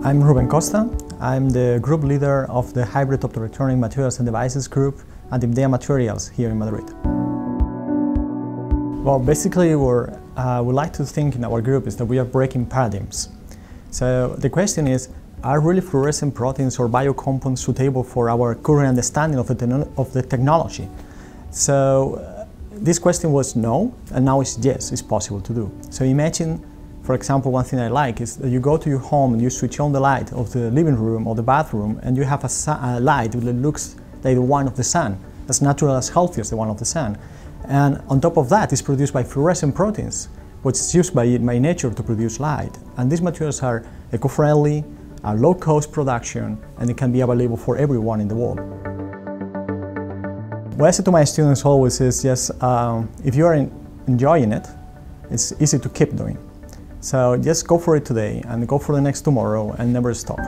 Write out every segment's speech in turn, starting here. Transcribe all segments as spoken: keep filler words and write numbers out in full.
I'm Rubén Costa. I'm the group leader of the Hybrid Optoelectronic Materials and Devices group at IMDEA Materials here in Madrid. Well, basically what uh, we like to think in our group is that we are breaking paradigms. So the question is, are really fluorescent proteins or biocompounds suitable for our current understanding of the, of the technology? So uh, this question was no, and now it's yes, it's possible to do. So imagine, for example, one thing I like is that you go to your home and you switch on the light of the living room or the bathroom, and you have a, a light that looks like the one of the sun, as natural, as healthy as the one of the sun. And on top of that, it's produced by fluorescent proteins, which is used by, by nature to produce light. And these materials are eco-friendly, are low-cost production, and it can be available for everyone in the world. What I say to my students always is, yes, um, if you are in, enjoying it, it's easy to keep doing. So just go for it today, and go for the next tomorrow, and never stop.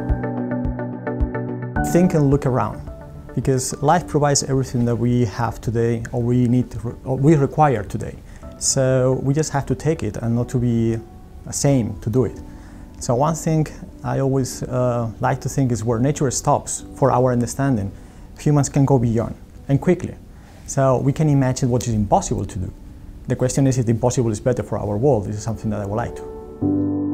Think and look around, because life provides everything that we have today, or we need, to, or we require today. So we just have to take it, and not to be ashamed to do it. So one thing I always uh, like to think is where nature stops for our understanding, humans can go beyond, and quickly. So we can imagine what is impossible to do. The question is if the impossible is better for our world. This is something that I would like to.